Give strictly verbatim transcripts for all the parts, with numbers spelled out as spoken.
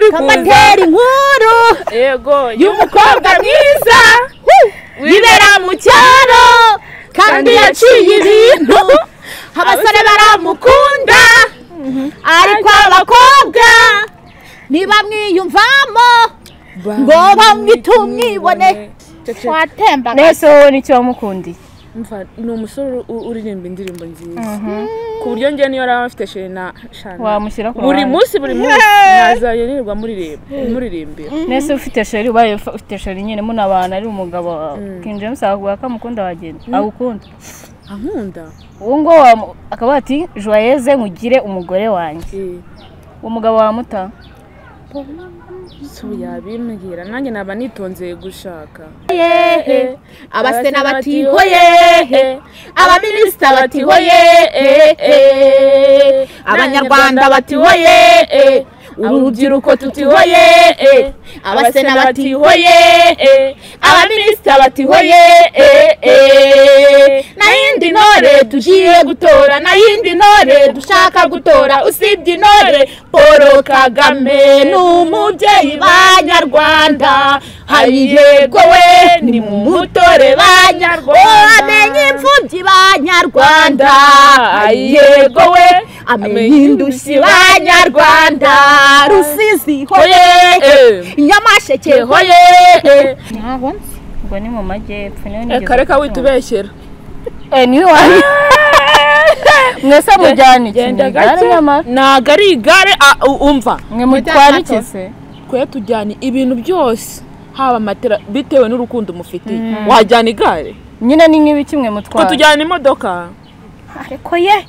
uri kuza kamatera inkuru yego y'umukobwa mwiza wibera mu cyaro kandi yaciye ibintu abasore baramukunda ariko abakobwa ntibamwiyumvamo ngo bamwitumwibone watemba nese wowe nicyo wamukundiye mva ni umusore uririmba indirimbo nziza ku buryo njye niyo raba afite sherena shana wamushyira ku buri munsi buri munsi nazayenirwa muririmbira nese ufite sheri ubaye ufite sheri nyine munabana ari umugabo wawe King James akavuga ko amukunda wagenda agukunda ankunda uwo ngo akaba ati joyeuse nkugire umugore wanjye umugabo wamuta so yabimbwira nanjye naba nitonze gushaka yehe abasena bati hoye abaminisita bati hoye abanyarwanda bati hoye urubyiruko tuti hoye abasena bati hoye abaminisita bati hoye nayindi ntore tugiye gutora nayindi ntore dushaka gutora usibye intore Paul Kagame n'umubyeyi banyarwanda hayego we ni mumutore banyarwanda amenye imfubyi banyarwanda hayego we amenye indushyi banyarwanda Rusizi hoye Nyamasheke hoye ntabwo ngo ni mu majyepfo niyo nigeze kareka witubeshyera eh ni wani mwese mujyana genda igare nyamara naga ari igare umva mwe mutwara ikise kwe tujyana ibintu byose haba matera bitewe n'urukundo mufite wajyana igare nyine ni nk'ibi kimwe mutwara tujyana imodoka ariko ye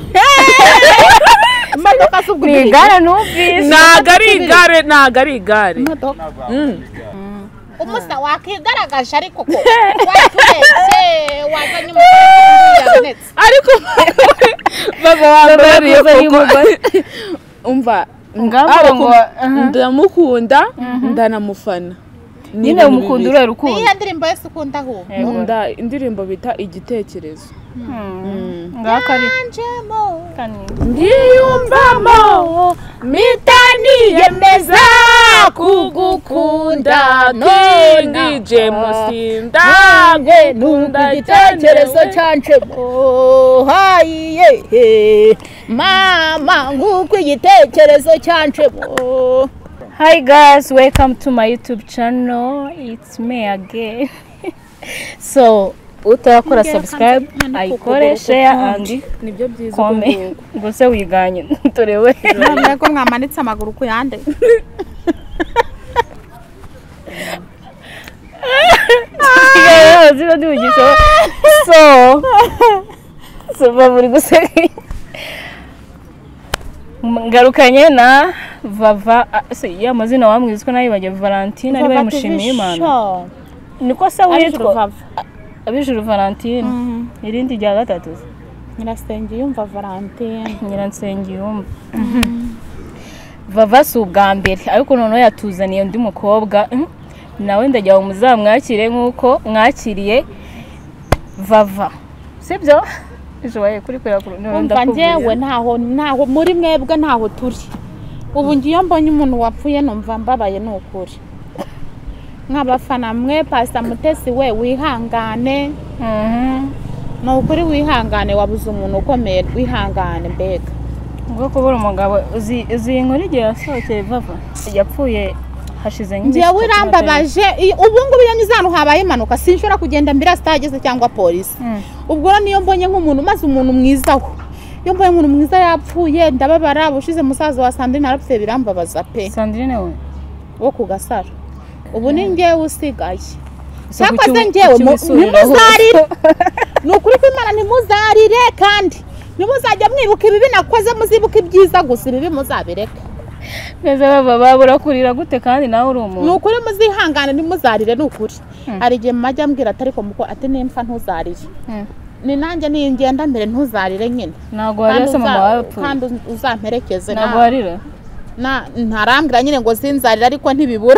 imodoka subwo ni igare numvise naga ari igare naga ari igare imodoka umusa wakigaragaje ariko ko watubeshye wazanye umugore ariko baba wambariye umugore umva ngamba ngo ndamukunda ndanamufana nyine umukunda urera urukundo niyo ndirimbo yose ukunda aho nkunda indirimbo bita igitekerezo ngakari ndiyumvamo mitaniyemeza kugukunda King James ndage nunda igitekerezo cyanje hayiye mama nguko igitekerezo cyanje. Hi guys, welcome to my YouTube channel. It's me again. So utakora subscribe, ayikore, share and nibyo byiza comment. Gose wiganye turewe. None ko mwamanitse amaguru ku yande. Yeah, zino ndibugisho. So so bavuri guseka. Ngarukanye na Vava se ya mazina wamwizwe nayo baje Valentine ari bari mushimiye Imana. Niko se witwa Abijuru Valentine. Irindi rya gatatu. Nyirasengi yumva Valentine. Nyirasengi yumva. Vava su bwa mbere ariko noneho yatuzaniye undi mukobwa nawe ndajya umuzamwakire nkuko mwakiriye Vava. Sibyo? Joye kuri kwera kuri ndakubwira. Njyewe ntaho ntaho muri mwebwe ntaho turi. Ubu ngiye mbonye umuntu wapfuye numva mbabaye n'ukuri. Nk'abafana mwe Pastor Mutesi we wihangane. Mhm. No ukuri wihangane wabuze umuntu ukomeye wihangane mbega. Ngo kubura umugabo uzi uzi inkuru igihe yasohokeye Vava. Yapfuye hashize nyinshi. Ngiye wirambabaje ubu ngubu yanyuze hano habaye impanuka sinshobora kugenda mbira stageze cyangwa police. Ubwo niyo mbonye nk'umuntu maze umuntu mwizaho. Yo mbonye umuntu mwiza yapfuye ndababara bushize musaza wa Sandrine arapfuye birambabaza pe. Sandrine we wo ku Gasaro. Ubu ni ngewe usigaye. Cyakoze ngewe nimuzarire. Nukuri ko Imana nimuzarire kandi nimuzajya mwibuka ibibi nakoze muzibuka ibyiza gusa ibibi muzabireka. Neza baba babura kurira gute kandi nawe uri umuntu. Nukuri muzihangane nimuzarire nukuri. Ari gihe majya mbwira atari ko muko ati nempfa ntuzarire. Ni nanjye ni ngenda mbere ntuzarire nyine. Nago warese mama wapfuye. Kandi uzamperekeze na. Nago warira. Na ntarambira nyine ngo sinzarira ariko ntibibura.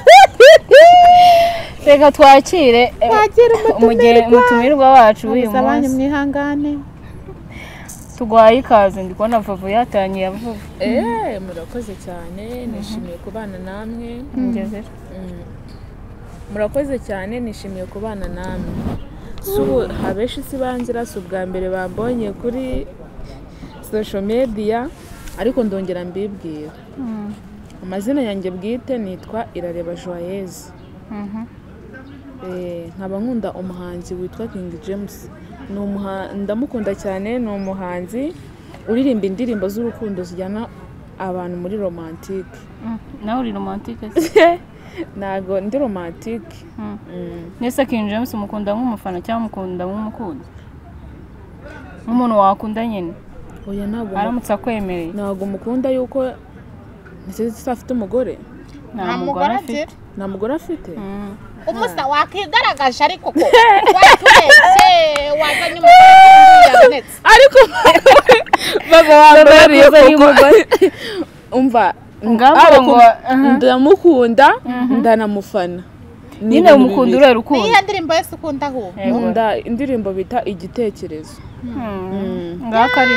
Reka twakire umutumirwa wacu uyu munsi. Abanye mwihangane. tugwaye ikaze ndi kubona Vava yatangiye avuga. Eh murakoze cyane nishimiye kubana namwe. Ngeze. Murakoze cyane nishimiye kubana namwe. Subu habeshi sibanzira su bwa mbere bambonye kuri social media ariko ndongera mbibwira. Amazina yanjye bwite nitwa Irareba Joyeuse. Mhm. Eh nkaba nkunda umuhanzi witwa King James. Ni umuhanzi ndamukunda cyane, ni umuhanzi uririmba indirimbo z'urukundo zijyana abantu muri romantique. Nawe uri romantique? Nago ndi romantique. Nese King James umukunda nk'umufana cyangwa umukunda nk'umukunzi? Umuntu wakunda nyine. Oya nago aramutse akwemereye. Nago mukunda yuko nise afite umugore. Nta mugore afite. Nta mugore afite. Umusa wakigaragaje ariko ko watubeshye wazanye umugore ariko baba wambariye umugore. Umva ngabo ngo ndamukunda ndanamufana. Nyine umukunda ure rukundo. Niyo ndirimbo yose ukunda aho. Nkunda indirimbo bita igitekerezo. Ngakari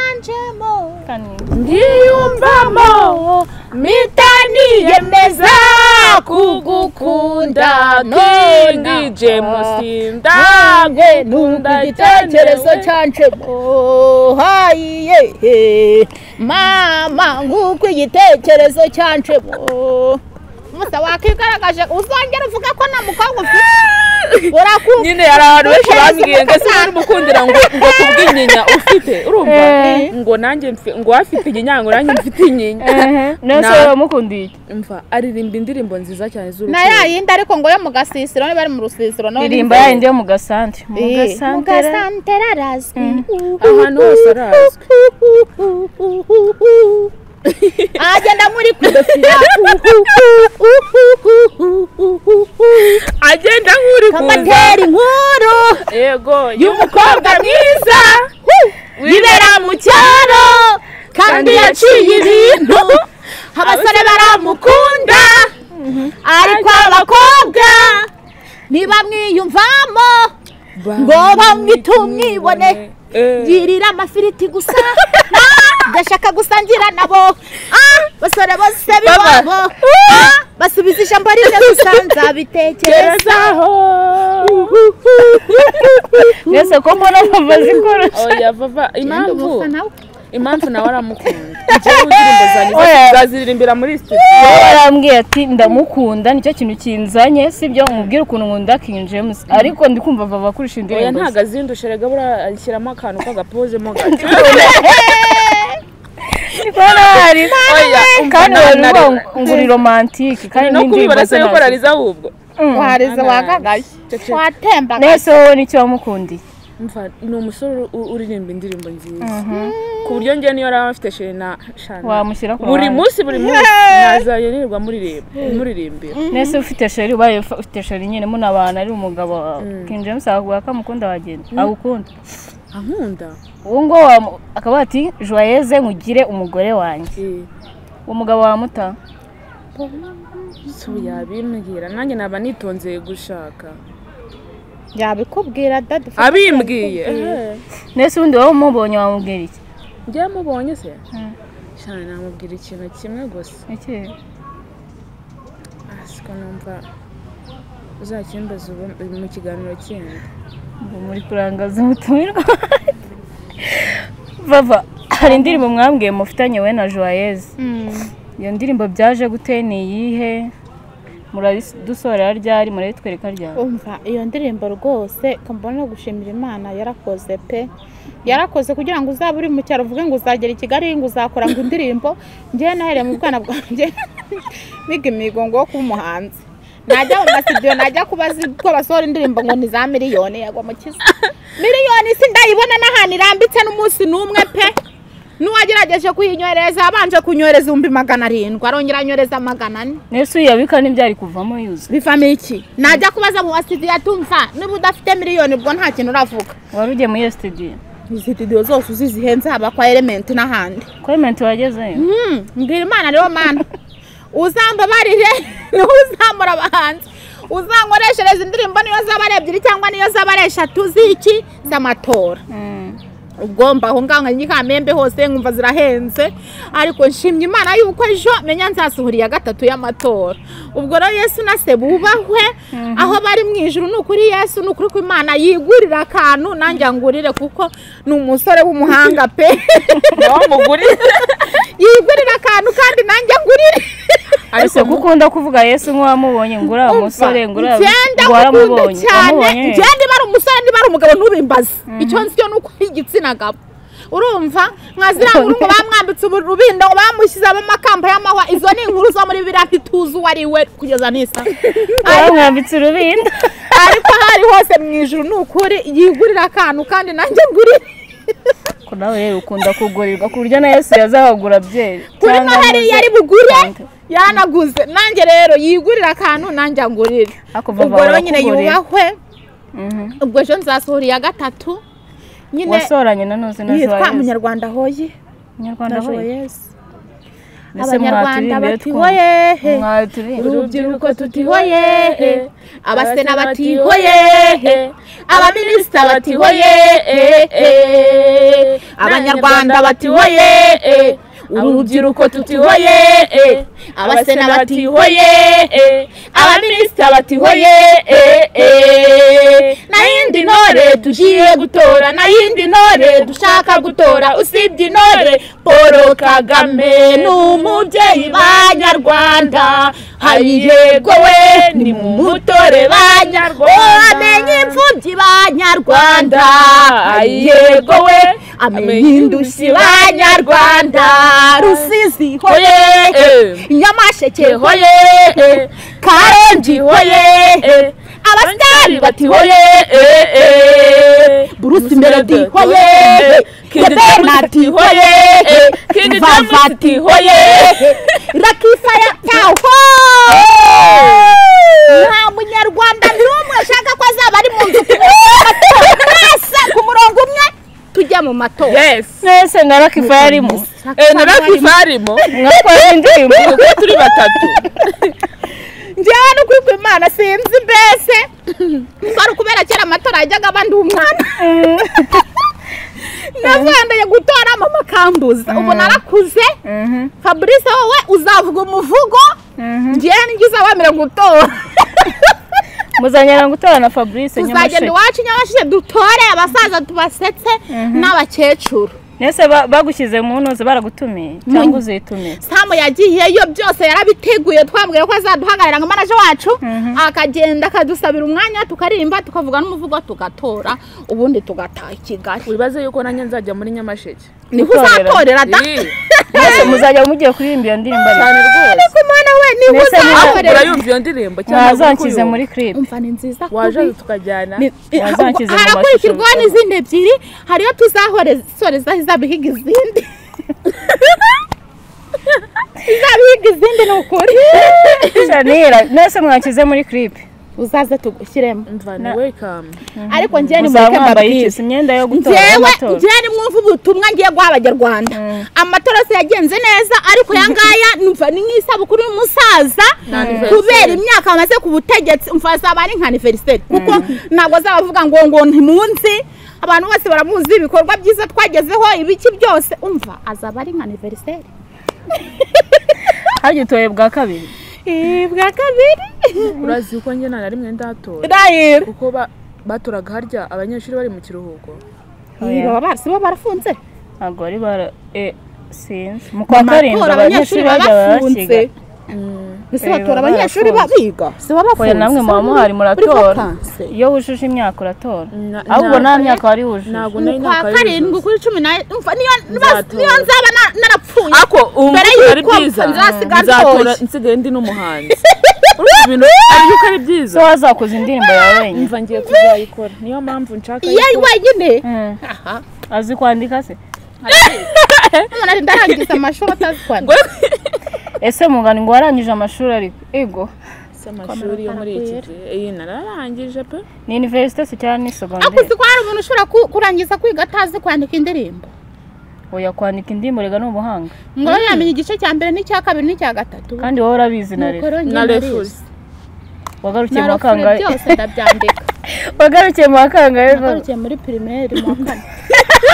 ndiyumvamo mitani yemeza kugukunda King James ndagwe nunda igitekerezo cyanjemo hayiye mama nguko igitekerezo cyanjemo. Musa wakigaragaje uzongera uvuga ko na mukobwa ufite urakumva nyine yari abantu benshi bambwiye ngo se urumukundira ngo ngo kubw'inyinya ufite urumva ngo nanjye ngo afite inyinya ngo nanjye mfite inyinya. Nese uramukundiye? Umva aririmba indirimbo nziza cyane z'urukundo. Na yayindi ariko ngo yo mu gasisiro ne bari mu rusisiro no ndirimba yayindi yo mu gasante. Mu gasante rarazwi ahantu hose arazwi. agenda muri kudofira agenda nkuri kuza kamateri nkuru yego y'umukobwa mwiza wibera mu cyaro kandi yaciye ibintu abasore baramukunda ariko abakobwa ntibamwiyumvamo ngo bamwitumwibone girira amafiriti gusa ndashaka gusangira nabo basore bose biwabo basubiza ijambo rimwe gusa nzabitekerezaho. Nese ko mbona Vava zikora. Oya Vava impamvu impamvu nawe aramukunda. Njyewe indirimbo zanjye zaziririmbira muri studio. Yarambwiye ati ndamukunda nicyo kintu kinzanye sibyo nkubwira ukuntu nkunda King James ariko ndikumva Vava kurisha indirimbo. Oya ntaga zindusherega bura ashyiramo akantu k'agapoze mo gato. Nikona hari kandi nguri romantique kandi no kubibara yuko rariza ahubwo. Wariza wagagaye. Watemba. Nese wowe nicyo wamukundiye? Umva ni umusore uririmba indirimbo nziza. Ku buryo ngiye niyo raba afite sheri na shana. Wamushyira ku buri munsi buri munsi nazayenirwa muri reba muri rembera. Nese ufite sheri ubaye ufite sheri nyine munabana ari umugabo King James avuga ko amukunda wagenda. Agukunda. Ankunda. Uwo ngo akaba ati Joyeuse nkugire umugore wanjye. Umugabo wa muta. So yabimbwira nanjye naba nitonzeye gushaka. Yabikubwira dad. Abimbwiye. Nese undi wowe umubonye wamubwira iki? Njye mubonye se? Cyane namubwira ikintu kimwe gusa. Iki? Asiko numva uzakimbaza mu kiganiro kindi. Muri kurangaza umutumirwa. Vava hari indirimbo mwambwiye mufitanye we na Joyeuse. Iyo ndirimbo byaje gute ni yihe? Muradusora ryari muratwereka ryari? Umva iyo ndirimbo rwose kambona gushimira Imana yarakoze pe. Yarakoze kugira ngo uzaba uri mu cyaro uvuge ngo uzagera i Kigali ngo uzakora ngo indirimbo ngiye nahere mu bwana bwanjye miga imigo ngo ku muhanzi. Najya mu studio najya kubaza ko basohora indirimbo ngo ni za miliyoni yagwa mu kiza. Miliyoni si ndayibona n'ahantu irambitse n'umunsi numwe pe. Nuwagerageje kuyinyoreza abanje kunyoreza ibihumbi magana arindwi arongera anyoreza magana ane. Nese yabika n'ibyari kuvamo yuze. Bivamo iki? Najya kubaza mu studio atumva niba udafite miliyoni ubwo nta kintu uravuga. Warugiye mu studio. Studio zose uzizihenze haba kwa Element n'ahandi. Kwa Element wagezeyo? Mhm. Mbwira Imana rero mana. Uzambabarire uzamura abahanzi. Uzankoreshereza indirimbo niyo z'abarebyiri cyangwa niyo z'abaresha tuziki z'amatora. ugomba aho ngaho nka Kamembe hose nkumva zirahenze ariko nshimye Imana yuko ejo menya nzasuhuriye gatatu y'amatora ubwo rero Yesu na se bubahwe aho bari mu ijuru n'ukuri Yesu n'ukuri ko Imana yigurira akantu nanjye angurire kuko ni umusore w'umuhanga pe yigurira akantu kandi nanjye angurire ariko gukunda kuvuga Yesu nk'uwamubonye ngura umusore ngura waramubonye cyane gende bari umusore ndi bari umugabo ntubimbaze icyo nsyo nuko igitsina gabo urumva mwazira nkuru ngo bamwambitse urubindo bamushyize amakamba y'amahwa izo ni inkuru zo muri biriya ntituzi wari we kugeza nisa bamwambitse urubindo ariko hari hose mu ijuru n'ukuri yigurira akantu kandi nanjye ngurire ko nawe rero ukunda kugurirwa ku buryo na Yesu yazahagura byeri kuri Noheli yari bugure yanaguze nanjye rero yigurira akantu nanjye angurire ubwo rero nyine yubahwe ubwo ejo nzasohoriye gatatu nyine wasoranye na nose na Yesu yitwa Munyarwanda hoye Munyarwanda hoye Abanyarwanda bati hoye urubyiruko tuti hoye abasena bati hoye abaminisita bati hoye Abanyarwanda bati hoye urubyiruko tuti hoye abasena bati hoye abaminisita bati hoye nayindi ntore tugiye gutora nayindi ntore dushaka gutora usibye intore Paul Kagame n'umubyeyi banyarwanda hari yego we ni mu mutore banyarwanda amenye imfubyi banyarwanda hari yego we amenye indushyi banyarwanda Rusizi hoye Nyamasheke hoye Karongi hoye abasitari bati hoye Bruce Melody hoye Bernard hoye Vavati hoye Rakifaya taho nta munyarwanda n'umwe ashaka ko azaba ari mu nzu mwese ku murongo umwe tujya mu matora yes nese na Rakifaya arimo eh na Rakifaya arimo mwakora indirimbo kuko turi batatu njyewe no kwikwa Imana sinzi mbese bari kubera kera amatora yajyaga abandi umwana navandaye gutora mama Kambuza ubu narakuze Fabrice wowe uzavuga umuvugo njyewe ngize abamira gutora muzanyera gutora na Fabrice Nyamasheke tuzagenda iwacu Nyamasheke dutore abasaza tubasetse n'abakecuru nese bagushyize mu ntuze baragutumiye cyangwa uzitumye Samu yagiyeyo byose yarabiteguye twambwiye ko azaduhagarara nka manaje wacu akagenda akadusabira umwanya tukarimba tukavuga n'umuvugo tugatora ubundi tugataha Kigali wibaze yuko nanjye nzajya muri Nyamasheke ni uzatorera da nese muzajya mugiye kuririmba iyo ndirimbo cyane rwose ariko mwana we ni uzatorera urayumva iyo ndirimbo cyane azankize muri clip umva ni nziza waje tukajyana azankize mu mashusho harakurikirwa n'izindi ebyiri hariyo tuzahoreza soreza izabihiga izindi izabihiga izindi n'ukuri Shanira nese mwakize muri clip uzaze tugushyiremo umva ni welcome ariko njye ni muri mbabwiye imyenda yo gutora amatora njye ni mwumva ubutumwa ngiye guha Abanyarwanda amatora se yagenze neza ariko yangaya numva ni nk'isabukuru y'umusaza kubera imyaka amaze ku butegetsi umva azaba ari nka anniversaire kuko ntabwo azabavuga ngo ngo ntimunsi abantu bose baramuzi ibikorwa byiza twagezeho ibiki byose umva azaba ari nka anniversaire hagitoye bwa kabiri bwa kabiri urazi uko njye nta rimwe ndatora Dahir kuko batoraga harya abanyeshuri bari mu kiruhuko baba barasi bo barafunze ntabwo ari bara eh sinzi mu kwa karindwi abanyeshuri bajya barakiga Ese batora abanyeshuri babiga se babafunze namwe muba muhari muratora iyo wujuje imyaka uratora ahubwo nta myaka wari wujuje ntabwo nari kwa karindwi kuri cumi na niyo niyo nzaba narapfuye ako mbere ari byiza nzatora nsigaye ndi n'umuhanzi ibintu ari uko ari byiza so wazakoze indirimbo yawe wenyine mva ngiye kuzayikora niyo mpamvu nshaka yewe wenyine aha azi kwandika se umuntu ndarangiza amashuri atazi kwandika ese mugani ngo warangije amashuri ariko ego amashuri yo muri iki gihe iyi nararangije pe ni university se cyane ni secondaire akuzi ko hari umuntu ushobora kurangiza kwiga atazi kwandika indirimbo oya kwandika indirimbo rega n'ubuhanga ngo yamenye igice cya mbere n'icya kabiri n'icya gatatu kandi wowe urabizi na refu na refuzi wagarukiye mu kangahe byose ndabyandika wagarukiye mu kangahe wagarukiye muri primaire mu kane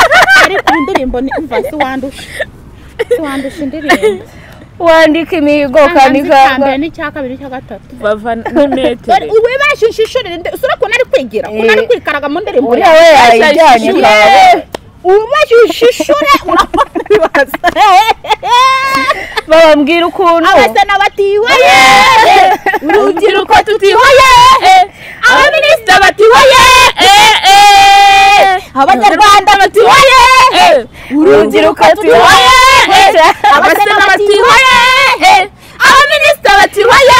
ariko indirimbo ni umva si wandusha si wandusha indirimbo wandika imihigo kandi kanga ni cya kabiri cya gatatu bava n'imetero uwe bashishishurira usura ko nari kwigira ko nari kwikaraga mu ndirimbo uriya we yayijyanye uwe bashishishura urabona bibaza babambwira ukuntu abasana batiwaye urubyiruko tutihoye abaminisita batihoye abanyarwanda batiwaye urubyiruko tutihoye abasana batihoye abaminisita batihoye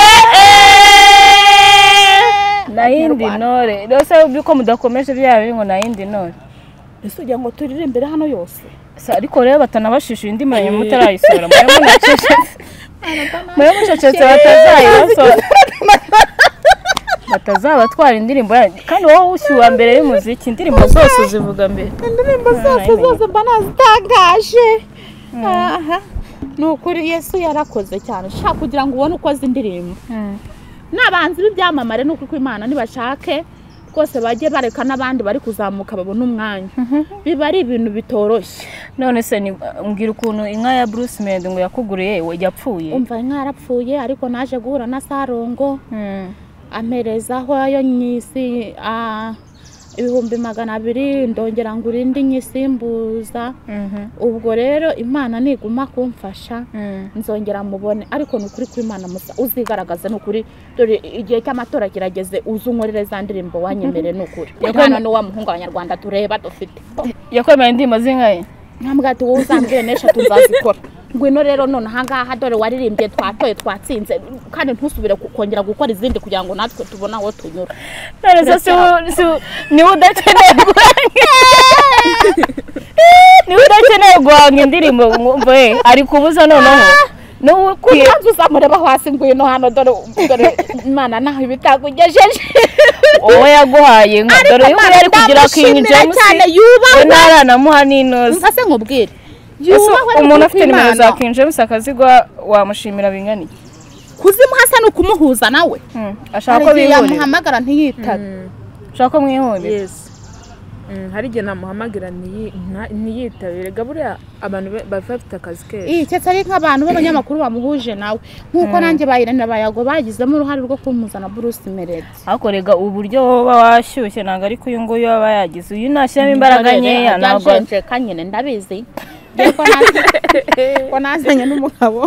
nayindi ntore rero se uko mudakomeje bya biri ngo nayindi ntore ese ugira ngo turirimbire hano yose ariko rero batanabashishije indi muranye mutarayisora mwe munacecetse mwe mucecetse batazayibasora batazabatwara indirimbo kandi wowe ushyuha mbere y'umuziki indirimbo zose uzivuga mbere indirimbo zose zose mba nazitangaje aha ni ukuri Yesu yarakoze cyane shaka kugira ngo ubone ukoze indirimbo n'abanzi b'ibyamamare n'uko ko Imana nibashake rwose bajye bareka n'abandi bari kuzamuka babona umwanya biba ari ibintu bitoroshye none se mbwira ukuntu inka ya Bruce Melody ngo yakuguriye we yapfuye umva inka yarapfuye ariko naje guhura na Sarongo amerezaho ayo nyisi ibihumbi magana abiri ndongera ngo urindi nyisimbuza ubwo rero Imana niguma kumfasha nzongera mubone ariko nukuri kuri Imana musa uzigaragaza nukuri dore igihe cy'amatora kirageze uzunkorere za ndirimbo wanyemere nukuri yakwana no wa muhungu abanyarwanda tureba dufite yakwemeye ndimo zingaye nkambwa ati wowe uzambwire nesha tuzazikora ngwino rero none ahangaha dore waririmbye twatoye twatsinze kandi ntusubire kongera gukora izindi kugira ngo natwe tubona aho tunyura none se ni udakeneye guhanga ni udakeneye guhanga indirimbo mve ari kubuza noneho no kwiye uzamureba hasi ngwino hano dore dore Imana naho ibitakugejeje wowe yaguhaye nka dore yuko yari kugira King James narana muha n'inoze ntase nkubwire umuntu afite nimero za King James akazigwa wamushimira bingani kuzimuhasa no kumuhuza nawe ashaka ko bihurira yamuhamagara ntiyitabe ashaka ko mwihurira yes hari igihe namuhamagara ntiyitabire gaburiya abantu bafite akazi kenshi iyi cyetse ari nk'abantu b'abanyamakuru bamuhuje nawe nk'uko nanjye bayirana bayago bagizemo uruhare rwo kumuzana Bruce Melody akorega uburyo woba washyushye ntabwo ariko uyu nguyu yaba yagize uyu nashyiramo imbaraga nkeya ntabwo kanyene ndabizi ko nazanye n'umugabo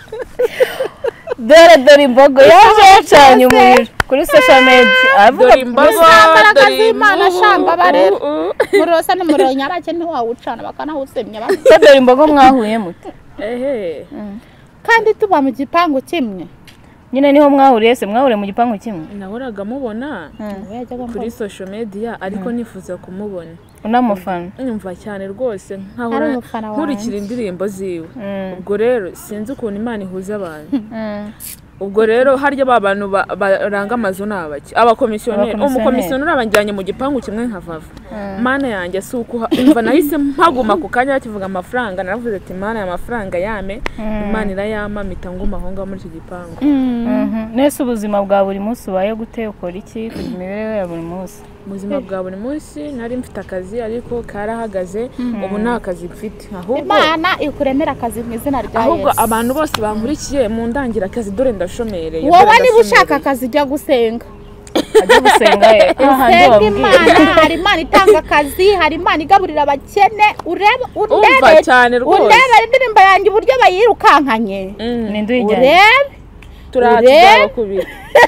dore dore imbogo yaje yacanye umuriro kuri social media avuga imbogo dore Imana shamba barera murose ni muriro nyarake ntiwawucana bakanawusemya dore imbogo mwahuye mute ehe kandi tuba mu gipangu kimwe nyine niho mwahuriye se mwahuriye mu gipangu kimwe nahoraga mubona kuri social media ariko nifuza kumubona unamufana nyumva cyane rwose nkahora nkurikira indirimbo ziwe ubwo rero sinzi ukuntu Imana ihuza abantu ubwo rero harya ba bantu baranga amazu nabaki abakomisiyoneri umukomisiyoneri abanjyanye mu gipangu kimwe nkavava Mana yanjye suko umva nahise mpaguma ku kanya bakivuga amafaranga naravuze ati Mana ya mafaranga yame Imana irayama mita nguma honga muri iki gipangu nese ubuzima bwa buri munsi ubaye gute ukora iki ku mibereho ya buri munsi ubuzima bwa buri munsi nari mfite akazi ariko karahagaze ubu nta kazi mfite ahubwo Imana ikuremera akazi mu izina rya Yesu ahubwo abantu bose bankurikiye mu ndangira akazi dore ndashomereye wowe niba ushaka akazi jya gusenga ajya gusenga ahandi Imana hari Imana itanga akazi hari Imana igaburira abakene urebe urebe cyane rwose urebe indirimbo yanjye uburyo bayirukankanye ni nduyijyanye urebe turatuza kubira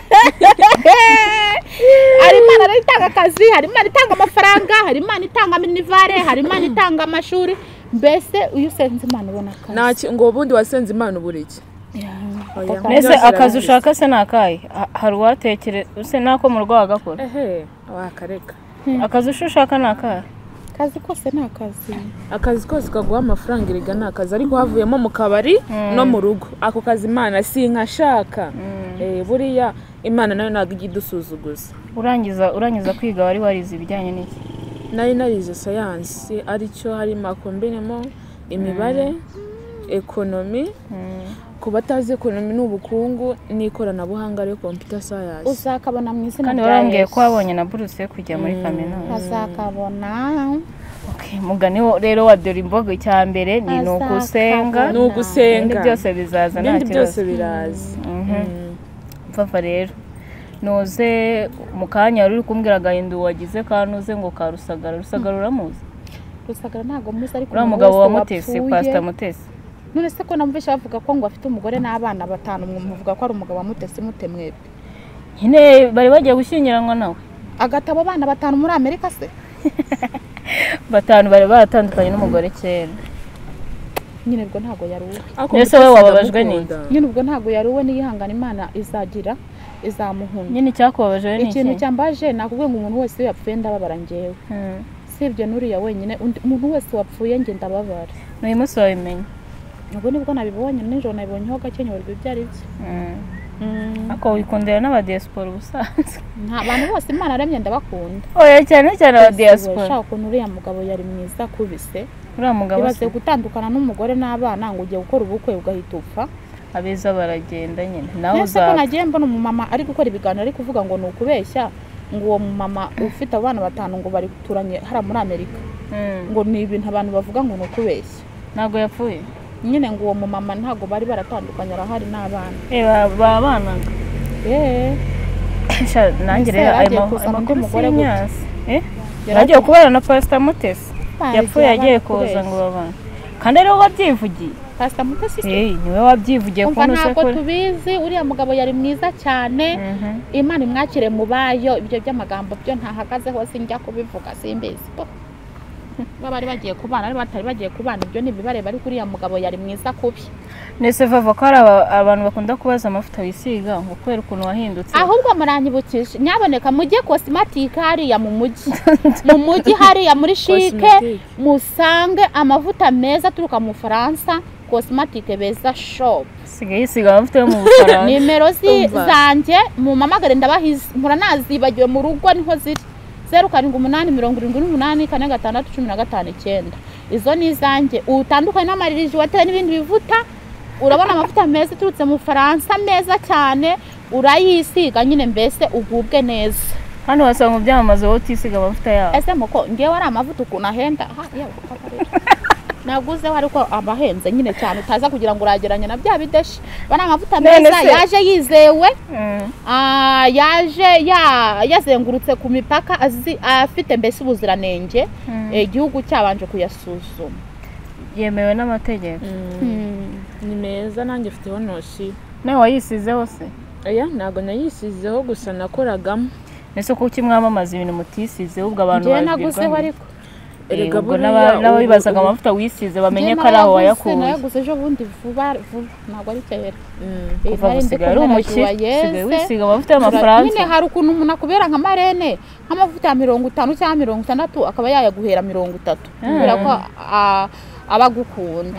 hari Imana itanga akazi hari Imana itanga amafaranga hari Imana itanga minivare hari Imana itanga amashuri mbese uyu senze Imana ubona akazi naki ngo ubundi wasenze Imana uburiki nese akazi ushaka se nakaye hari watekere se nako mu rugo wagakora ehe wakareka akazi ushaka nakaye akazi kose ni akazi akazi kose kaguha amafaranga iriga ni akazi ariko havuyemo mu kabari no mu rugo ako kazi Imana si nkashaka buriya Imana nayo ntabwo ijya idusuzuguza urangiza urangiza kwiga wari warize ibijyanye n'iki nari narize sayansi aricyo harimo kombinemo imibare ekonomi ku batazi ekonomi n'ubukungu n'ikoranabuhanga ari computer science uzakabona mu izina kandi warambwiye ko wabonye na buruse yo kujya muri kaminuza azakabona mugani rero wa dore imbogo icya mbere ni ugusenga ni ugusenga byose bizaza nta kibazo byose biraza Vava rero noze mu kanya uri kumbwira gahindu wagize kanuze ngo karusagara rusagara uramuzi rusagara ntago muzi ariko uriya mugabo wa Mutesi Pastor Mutesi none se ko namubesha bavuga ko ngo afite umugore n'abana batanu muvuga ko ari umugabo wa Mutesi mutemwebe nyine bari bagiye gushyingiranwa nawe agatabo abana batanu muri Amerika se batanu bari baratandukanye n'umugore kera nyine ubwo ntago yaruwe nese we wababajwe n'iki nyine ubwo ntago yaruwe n'ihangana Imana izagira izamuhunga nyine cyakubabaje n'iki ikintu cyambaje nakubwiye ngo umuntu wese yapfuye ndababara ngewe sibyo nuriya wenyine umuntu wese wapfuye nge ndababara n'uyu munsi wabimenye ubwo nibwo nabibonye nijoro nabibonyeho gakenyorwa ibyari byo ako wikundira n'abadiaspora ubusanzwe nta bantu bose Imana aremye ndabakunda oya cyane cyane abadiaspora shaka ukuntu uriya mugabo yari mwiza kubise uriya mugabo ibaze gutandukana n'umugore n'abana ngo ugiye gukora ubukwe ugahita upfa abeza baragenda nyine nawe uzapfa nese nagiye mbona umumama ari gukora ibiganiro ari kuvuga ngo ni ukubeshya ngo uwo mumama ufite abana batanu ngo bari turanye hara muri Amerika ngo ni ibintu abantu bavuga ngo ni ukubeshya ntago yapfuye nyine ngo uwo mumama ntago bari baratandukanye arahari n'abana eh babanaga eh nanjye rero ayo makuru mugore gute eh yagiye kubera na Pastor Mutesi yapfuye yagiye koza ngo babana kandi rero wabyivugiye Pastor Mutesi eh niwe wabyivugiye ko nose ko tubizi uriya mugabo yari mwiza cyane Imana imwakire mu bayo ibyo by'amagambo byo ntahagazeho sinjya kubivuga simbizi bari bagiye kubana ari batari bagiye kubana ibyo nibibareba ari kuriya mugabo yari mwiza kubi nese Vava ko ari abantu bakunda kubaza amavuta wisiga ngo kwera ukuntu wahindutse ahubwo muranyibukije nyaboneka mujye cosmetic hariya mu mujyi mu mujyi hariya muri Chic musange amavuta meza turuka mu Faransa cosmetic beza shop sigaye isiga amavuta yo mu Faransa nimero zanjye mu mamagare ndabahize muranazibagiwe mu rugo niho ziri zeru karindwi umunani mirongo irindwi n'umunani kane gatandatu cumi na gatanu icyenda izo ni izanjye utandukanye n'amariji watewe n'ibindi bivuta urabona amavuta meza turutse mu Faransa meza cyane urayisiga nyine mbese ugubwe neza hano wasanga mu byamamazo wowe utisiga amavuta yawe ese muko ngewe ari amavuta ukuntu ahenda naguze wari ko abahenze nyine cyane utaza kugira ngo urageranye na bya bideshi bana amavuta meza yaje yizewe ah yaje ya yazengurutse ku mipaka afite mbese ubuziranenge igihugu cyabanje kuyasuzuma yemewe n'amategeko ni meza nanjye mfiteho noshi nawe wayisizeho se oya ntago nayisizeho gusa nakoragamo nese ko ukimwamamaza ibintu mutisizeho ubwo abantu bazibirwa ariko erega nabo bibazaga amavuta wisize bamenye ko ari aho wayakuye nayaguze ejo bundi vuba vuba ntabwo ari kera kuva gusigaye ari umukire usigaye wisiga amavuta y'amafaransa nyine hari ukuntu umuntu akubera nka marene nk'amavuta ya mirongo itanu cyangwa mirongo itandatu akaba yayaguhera mirongo itatu kubera ko aba agukunda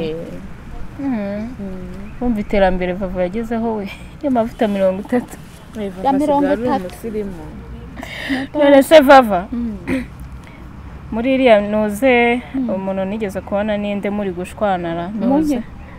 wumva iterambere Vava yagezeho we y'amavuta mirongo itatu ya mirongo itatu none se Vava muri iriya nuze umuntu nigeze kubona ninde muri gushwanara nuze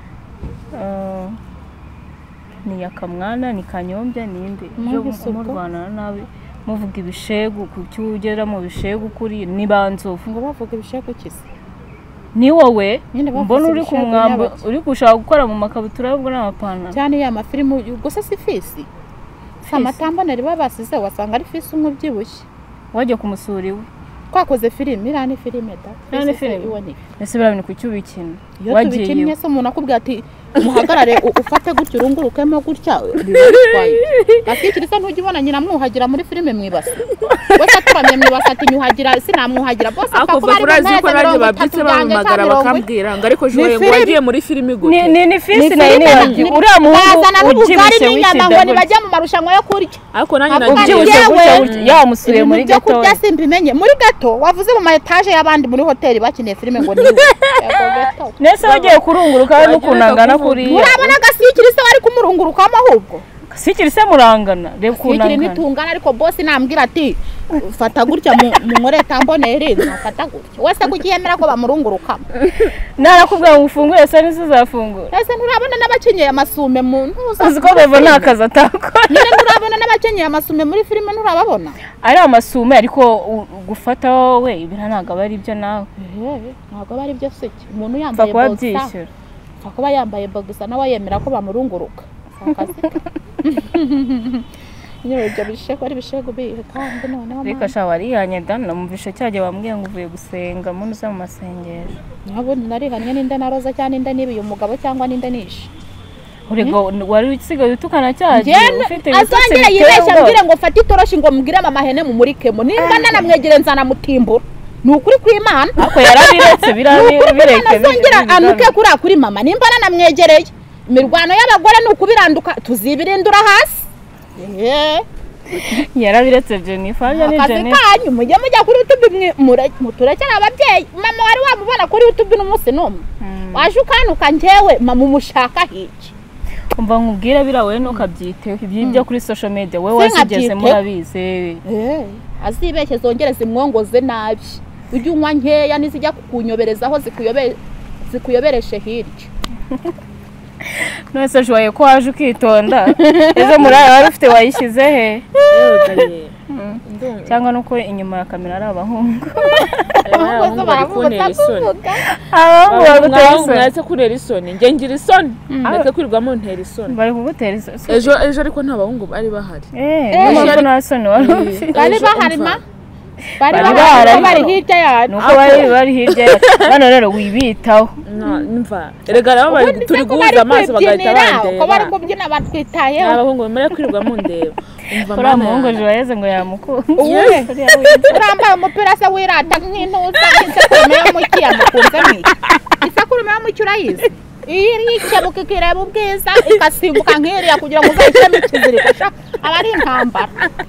ni yakamwana ni kanyombya ninde byo murwanana nawe muvuga ibishegu kucyugera mu bishegu kuri ni banzovu ngo bavuga ibishegu kise ni wowe mbona uri ku mwambo uri gushaka gukora mu makabutura y'ubwo n'amapantaro cyane ya mafilimu gusa si fisi samatamba nari babasize wasanga ari fisi umwe byibushye wajye kumusura iwe twakoze filime irani filime da irani filime ese birabini kucyubikina wagiye iyo se umuntu akubwira ati muhagarare ufate gutyo urungurukemo gutya akikirisa ntugibona nyina mwuhagira muri filime mwibase wese aturamye mwibase ati nyuhagira sinamwuhagira bose akakubara urazi ko nanjye babyitse bamamagara bakambwira ngo ariko joye ngo wagiye muri filime gute ni ni fisi nayo ni wagiye uriya muhungu ujibushe w'icyenda ngo nibajya mu marushanwa yo kurya ariko nanjye ujibushe gutya ya musure muri gato byo kurya simbimenye muri gato wavuze mu ma etage y'abandi muri hoteli bakiniye filime ngo niwe nese wagiye kurunguruka no kunangana kuri urabona gasikirisa wari kumurungurukamo ahubwo Gasikiri se murangana reba Gasikiri kunangana nitungana ariko boss nambwira ati fata gutya mu nkore tambonere fata gutya wese kugiyemera ko bamurunguruka narakubwira ngo ufungure se nizo zafungura ese nturabona n'abakenyeye amasume mu ntuza uziko beva nakaza atakora nyine nturabona n'abakenyeye amasume muri filime nturababona ari amasume ariko gufata wowe ibintu ntago bari byo nawe ntago bari byo seke umuntu yambaye boxer fakuba yambaye boxer nawe yemera ko bamurunguruka akazika nyine ibyo bisheko ari bishego bihe kandi none ariko shawari yanye dan namumvishe cyaje bambwiye ngo uvuye gusenga muntu uza mu masengesho nabo narihanye n'inda naroza cyane inda nibiye umugabo cyangwa n'inda nishe urego wari usigaye utukana cyaje ufite azongera yibeshya mbwire ngo fata itoroshi ngo mbwire mama hene mu murikemo nimba nanamwegere nzana mutimbura nukuri kw'Imana ako yarabiretse birabireke azongera anuke kuri kuri mama nimba nanamwegereye imirwano y'abagore nukubiranduka tuzibirindura hasi eh yarabiretse Jennifer ya ni Jennifer akazi mujye mujya kuri YouTube muturekera ababyeyi mama wari wamubona kuri YouTube n'umunsi numwe waje ukanuka njewe mama umushaka hiki umva nkubwira birawe no kabyiteho ibyibyo kuri social media we wasigeze murabize eh azibeshye zongere zimwongoze nabi ujye unywa nkeya nizijya kukunyoberezaho zikuyobe zikuyobereshe hirya nose joye ko waje ukitonda ezo murara wari ufite wayishyize he cyangwa nuko inyuma ya kamera ari abahungu abahungu bari kuntera isoni abahungu bagutera isoni mwese kurera isoni nge ngira isoni ndetse kwirirwamo ntera isoni bari kugutera isoni ejo ejo ariko nta bahungu bari bahari eh nuko nta soni wari ufite bari bahari ma bari bahari bari hirya yacu nuko bari bari hirya yacu none rero wibitaho mva erega nabo bari turi guhuza amaso bagahita bandeba ko bari kubyina batwitayeho abahungu bemera kwirirwamo ndeba kuri umuhungu joyeze ngo yamukunda urambaye umupira se wirata nk'intuza nk'isekurume yo mu kiyamukunze mwiki isekurume yo mu cyo urayizi iri ikebuka ikireba ubwiza ikasimbuka nk'iriya kugira ngo uzayishyiremo ikiziriko aba ari intambara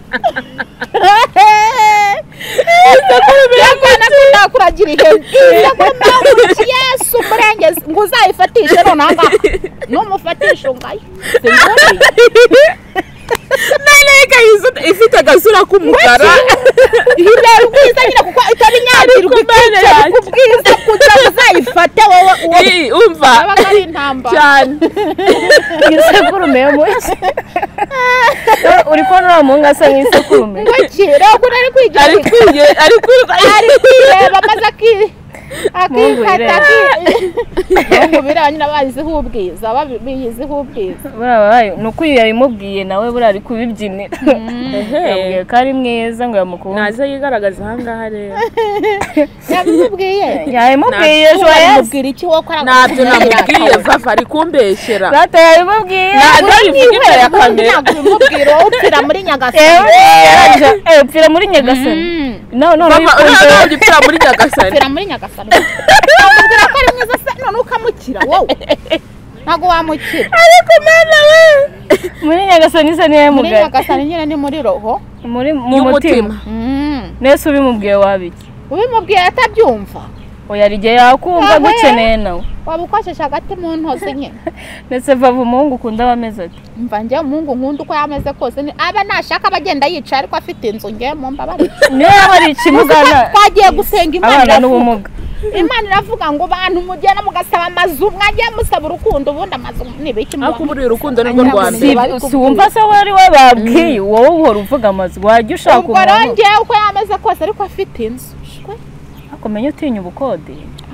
isekurume yakwana ko nakuragira ihene isekurume yo mu Yesu murengezi ngo uzayifatishe nonaha numufatisha ungayo singuriye Naleka yizo ifite gasura kumukara hirya ubwiza nyine kuko itabinyagirwa ikicye kubwiza kugira uzayifate wowe uwo umva abagari intamba cyane isekurume yo muki uri ko nta munga asa nk'isekurume ngokira ko ari kwigira ari kwiye ari kwiye ari kwireba maze aki akifata ngo biranyina bayizeho ubwiza babiyizeho ubwiza barabaye nuko yabimubwiye nawe buri ari kubibyinira yabwiye ko ari mwiza ngo yamukunda naze yigaragaza ahangaha rero yabimubwiye yabimubwiye yamubwira iki wo kora nabyo namubwiye vava ari kumbeshyera data yabimubwiye naze yivugira ya kamera yabimubwira upfira muri Nyagasani eh upfira muri Nyagasani no no no upfira muri Nyagasani upfira muri Nyagasani amubwira ko ari mwiza se none ukamukira wowe ntago wamukira ariko mana we muri Nyagasani se niye muri mugari Nyagasani nyine ni muri roho muri mu mutima nese ubimubwiye wabiki ubimubwiye atabyumva oya rige yakumva gukeneye nawe waba ukwashesha hagati mu ntozi nyine nese vava umuhungu ukunda abameze ati mva njye umuhungu nkunda uko yameze kose aba nashaka abagenda yicara ariko afite inzu nge mu mbabare niyo hari ikimugana twagiye gusenga Imana abana n'ubumuga Imana iravuga ngo bantu mugenda mugasaba amazu mwagiye musaba urukundo ubundi amazu nibiki mu akuburi urukundo nirwo rwanda si wumva se wari we babwiye wowe uhora uvuga amazu wajya ushaka umuntu ubwo ronge uko yameze kose ariko afite inzu akomenya utinya ubukode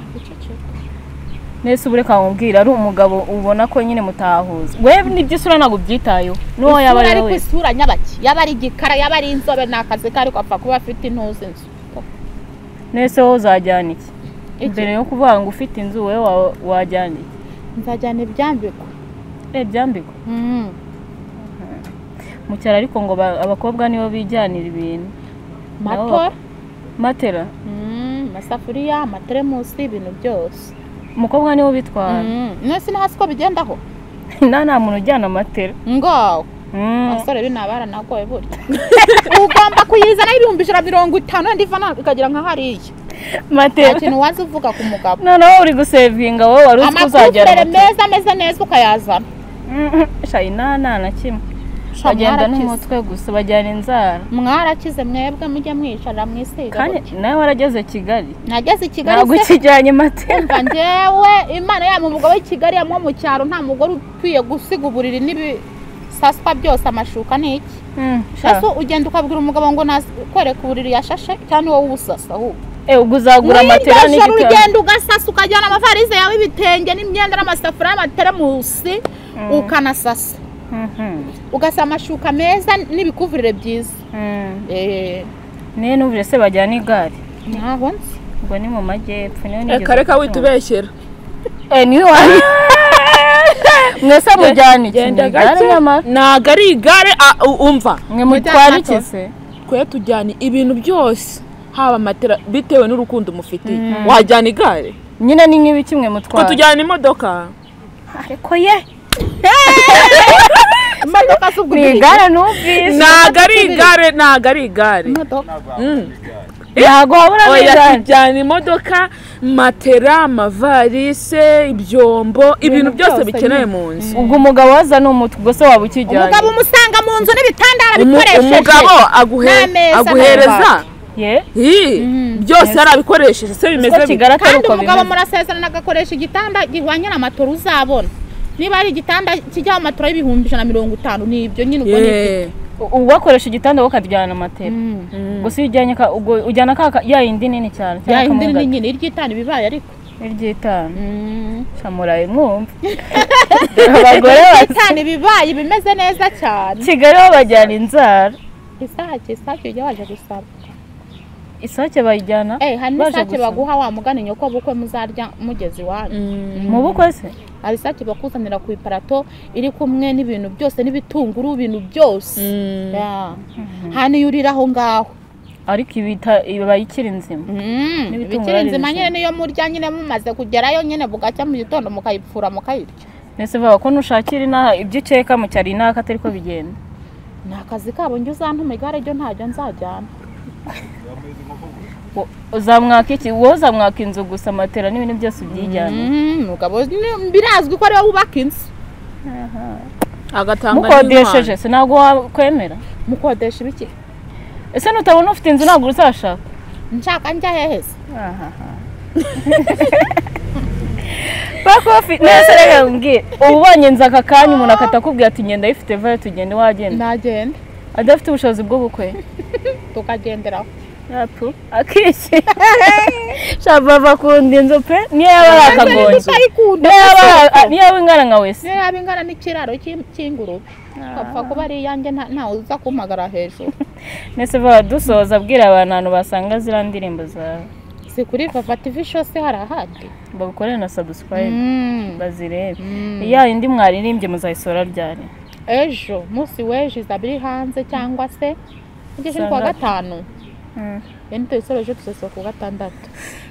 nese ubureka wumubwira ari umugabo ubona ko nyine mutahuza wewe nibyo isura ntabwo byitayeho n'uwo yaba ari we isura nyabaki yaba ari igikara yaba ari inzobe nakazi kari kwapfa kuba afite intuzi inzu nese wowe uzajyana iki imbere yo kuvuga ngo ufite inzu wowe wajyana iki nzajyana ibyambiko eh byambiko mu cyaro ariko ngo abakobwa nibo bijyanira ibintu matora matera amasafuriya amateremusi ibintu byose umukobwa niwo bitwara nese hasi ko bigendaho nta nta muntu ujyana amatera ngaho abasore binabara nagoye burya ugomba kuyizana ibihumbi ijana mirongo itanu ndiva ikagira nka hariya matera ikintu wazi uvuga ku mugabo noneho uri gusevinga wowe wari uzi ko uzagera amakufere meza ameze neza ukayazana shayi nta nta na kimwe bagenda n'umutwe gusa bajyana inzara mwarakize mwebwe mujye mwicara mwisiga kandi nawe warageze Kigali nageze Kigali ntabwo kijyanye Matera umva njyewe Imana ya mu mugabo w'i Kigali yamwo mu cyaro nta mugore ukwiye gusiga uburiri n'ibisaswa byose amashuka n'iki Shaso ugenda ukabwira umugabo ngo nakwereka uburiri yashashe cyane wowe ubusasa ahubwo eh ubwo uzagura matera n'igitanda ugenda ugasasa ukajyana amavarize yawe ibitenge n'imyenda n'amasafuriya n'amateremusi ukanasasa ugasa amashuka meza n'ibikuvurire byiza eh ne n'ubure se bajyana igare ntaho nzi ngo ni mu majyepfo niyo nigeze kareka witubeshyera eh ni wari mwese mujyana igenda gake naga ari igare umva mwe mutwara iki se kwe tujyana ibintu byose haba matera bitewe n'urukundo mufitiye wajyana igare nyine ni nk'ibi kimwe mutwara ko tujyana imodoka ariko ye imodoka subwo igare numvise naga ari igare naga ari igare imodoka yago habura n'igare tujyana imodoka matera amavalise ibyombo ibintu byose bikeneye mu nzu ubwo umugabo waza n'umutwe ubwo se waba ukijyanye umugabo umusanga mu nzu n'ibitandara bikoresheje umugabo aguhereza ye byose yarabikoresheje se bimeze bigara kandi umugabo murasezerana agakoresha igitanda gihwanye na matoro uzabona niba ari igitanda kijyaho matoro y'ibihumbi ijana na mirongo itanu nibyo nyine ubwo nifite uwakoresha igitanda ukajyana matera gusa ujyanye ubwo ujyana ka ya yindi nini cyane ya yindi nini nyine iryitana bibaye ariko iryitana samuraye mwumva abagore batana bibaye bimeze neza cyane Kigali babajyana inzara isake isake ujya waje gusaba isake bayijyana eh hani isake baguha wa mugani nyoko bukwe muzarya mugezi wanyu mu bukwe se ari isake bakuzanira ku iparato iri kumwe n'ibintu byose n'ibitunguru ibintu byose hani yuriraho ngaho ariko ibita bayikira inzima ibikira inzima nyine niyo murya nyine mumaze kugerayo nyine bugacya mu gitondo mukayipfura mukayirya nese baba ko nushakira inaha ibyo ceka mu cyari inaha atari ko bigenda nakazi kabo njye uzantuma igare ryo ntajya nzajyana uzamwaka iki wowe uzamwaka inzu gusa matera n'ibintu byose byijyana mugabo birazwi ko ari wowe ubaka inzu agatanga mukodesheje se ntabwo wakwemera mukodesha ibiki ese nutabona ufite inzu ntabwo uzashaka nshaka njya hehe se bakofi nese rega mbwira ubonye inzu aka kanya umuntu akatakubwira ati ngenda yifite vayo tugende wagenda nagenda adafite ubushobozi bwo gukwe tukagenderaho yapu akishye shabava kundi inzu pe niyo yaba akagonzo niyo yaba ingana nka wese niyo yaba ingana n'ikiraro cy'ingurube kapfa kuba ari iyanjye ntawe uza kumpagara hejuru nese baba dusoza abwira abantu basanga ziriya ndirimbo zawe si kuri Vava T V show se hari ahandi bagukorera na subscribe bazirebe iya indi mwaririmbye muzayisora ryari ejo musi weje izabiri hanze cyangwa se ugeze kwa gatanu yani tuyisoreje tusoso ku gatandatu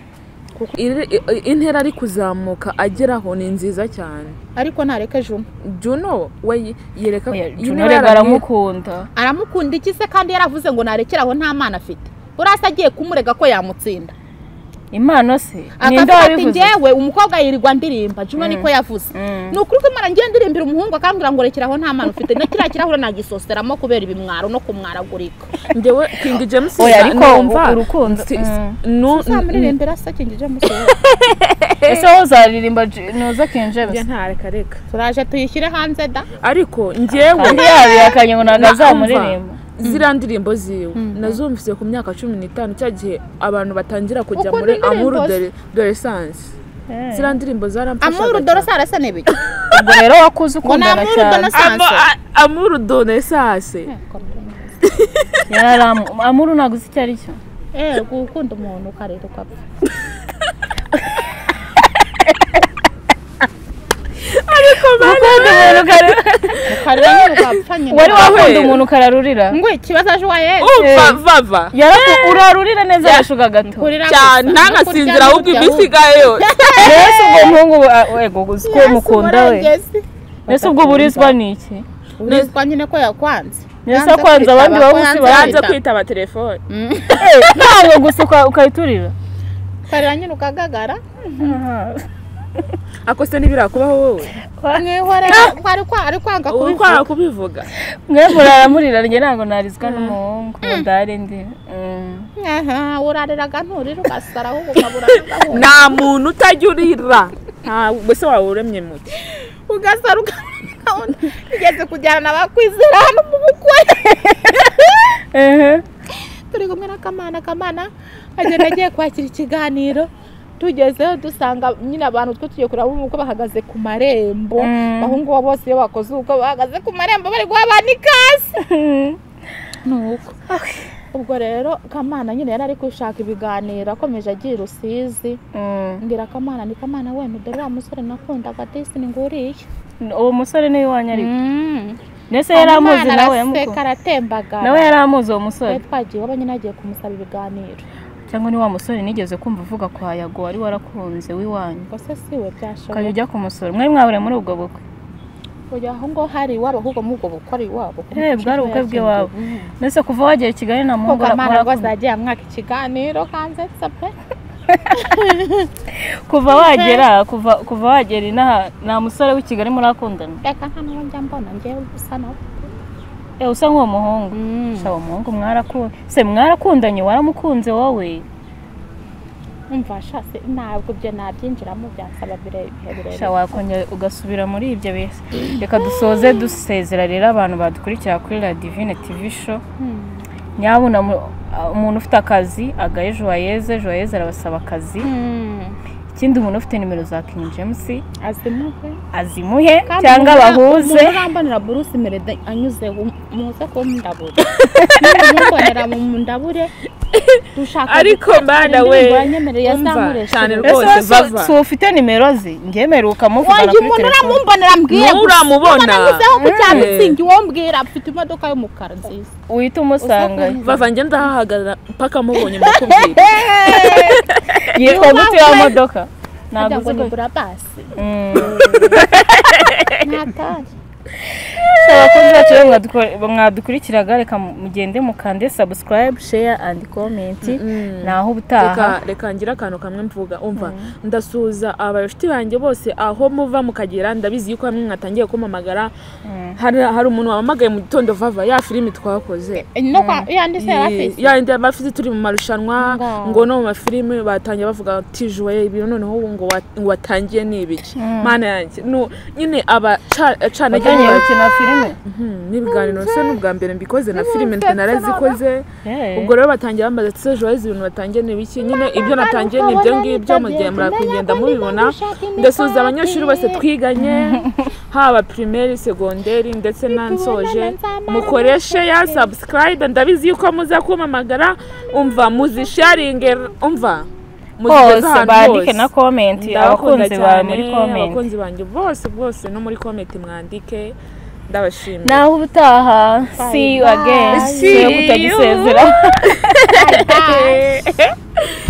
intera ari kuzamuka ageraho ni nziza cyane ariko nareke Juno Juno we yereka Juno rega aramukunda aramukunda iki se kandi yaravuze ngo narekeraho nta mana afite urasa agiye kumurega ko yamutsinda impano se ninde wabivuze ngewe umukobwa yirirwa ndirimba Juno niko yavuze nukuri ko imana ngiye ndirimbira umuhungu akambwira ngo rekeraho nta mana ufite na kiriya kirahure nagisoseramo kubera ibimwaro no kumwaragurika ngewe King James numva urukundo no samuririmbira se King James ese wowe uzaririmba nuza King James ya ntareka reka turaje tuyishyire hanze da ariko ngewe kandi yabihakanye ngo nagazamuririmba ziriya ndirimbo ziwe nazumvise ku myaka cumi n'itanu cya gihe abantu batangira kujya muri Amour de l'essence ziriya ndirimbo zaramfashaga Amour de l'essence n'ibiki ubwo rero wakuze ukundana cyane Amour de l'essence yaramu Amour naguze icyo ari cyo eh gukunda umuntu ukarera ukapfa ariko bakunda umuntu ukarera ukarera ukapfa nyine wari wakunda umuntu ukararurira ngo ikibazo aje waye umva Vava urarurira neza yashuga gato cyane ntagasinzira ahubwo ibisigaye yose mbese ubwo muhungu wego uziko mukunda we mbese ubwo burizwa niki burizwa nyine ko yakwanze nese kwanza abandi babusi baranze kwitaba telefone ntabwo gusa ukayiturira karira nyine ukagagara ako se ntibirakubaho wowe mwihorera kwari kwari kwanga ubu kwara kubivuga mwe muraramurira njye ntabwo narizwa n'umuhungu mudare ndi aha urariraga nturira ugasara ahubwo ukaburira nta muntu utajya urira nta bose wawe uremye muke ugasara ukabona igeze kujyana n'abakwizera hano mu bukwe turi kumwe na Kamana Kamana agenda agiye kwakira ikiganiro tugezeho dusanga nyine abantu twe tugiye kureba uko bahagaze ku marembo bahungu bose iyo bakoze uko bahagaze ku marembo bari guhabana ikasi nuko ubwo rero Kamana nyine yari ari kwishaka ibiganiro akomeje agiye Rusizi ngira Kamana ni Kamana we dore wa musore nakundaga disi ni nguriye uwo musore niwe wanyariko nese yari amuzi nawe yamuko karatembaga nawe yari amuzi uwo musore twagiye waba nyine agiye kumusaba ibiganiro cyangwa ni wa musore nigeze kumva uvuga kwa Yago wari warakunze wiwanyu ko se siwe byashoboka kayo ujya kumusora mwari mwabure muri ubwo bukwe oya aho ngo hari wabo ahubwo mu ubwo bukwe iwabo eh bwari ubukwe bw'iwabo nese kuva wagera Kigali na Mungu Kamana rwose agiye amwaka ikiganiro kanze tsape kuva wagera kuva kuva wagera ina na musore w'i Kigali murakundana reka nta n'uwo njya mbona ngewe gusa nawe eh usa nk'uwo muhungu shawa muhungu mwarakunda se mwarakundanye waramukunze wowe umva shase ntabwo byo nabyinjiramo byansaba birebire shawa konye ugasubira muri ibyo bese reka dusoze dusezera rero abantu badukurikira kuri La Divine T V show nyabuna umuntu ufite akazi agaye Joyeuse Joyeuse arabasaba akazi ikindi umuntu ufite nimero za King James azimuhe azimuhe cyangwa bahuze urambanira Bruce Melody anyuze muze ko ndabure n'umbonera mu ndabure dushaka ariko mbana we umva cyane rwose Vava so ufite nimero ze ngemeruka muvugana kuri telefone uramumbonera mbwiye uramubona anyuzeho ku cyamutsingi wombwira afite imodoka y'umukara nziza uhita umusanga Vava ngenda hahagarara paka mubonye mukubwira yitwa gute ya modoka ntabwo ni burabasi natari abakunzi bacu mwadukurikiraga reka mugende mukande subscribe share and comment naho ubutaha reka ngira akantu kamwe mvuga umva ndasuza abashiti banjye bose aho muva mukagera ndabizi yuko hamwe mwatangiye kumamagara hari umuntu wamagaye mu gitondo Vava ya filimi twakoze yanditse afisi yandi abafite turi mu marushanwa ngo no mu mafilimi batangiye bavuga ati Joye ibyo noneho ngo watangiye nibiki mana yanjye nyine aba cana gukina filime n'ibiganiro se n'ubwa mbere mbikoze na filime narazikoze ubwo rero batangiye bambaza ati Joyeuse ibintu batangiye nibiki nyine ibyo natangiye nibyo ngibyo mu gihe murakugenda mubibona ndasuza abanyeshuri bose twiganye haba primaire secondaire ndetse nansoje mukoreshe ya subscribe ndabizi yuko muza kumamagara umva muzisharinge umva bose bandike na comment abakunzi ba muri comment abakunzi banjye bose bose no muri comment mwandike ndabashimira naho ubutaha see you again see you utagisezera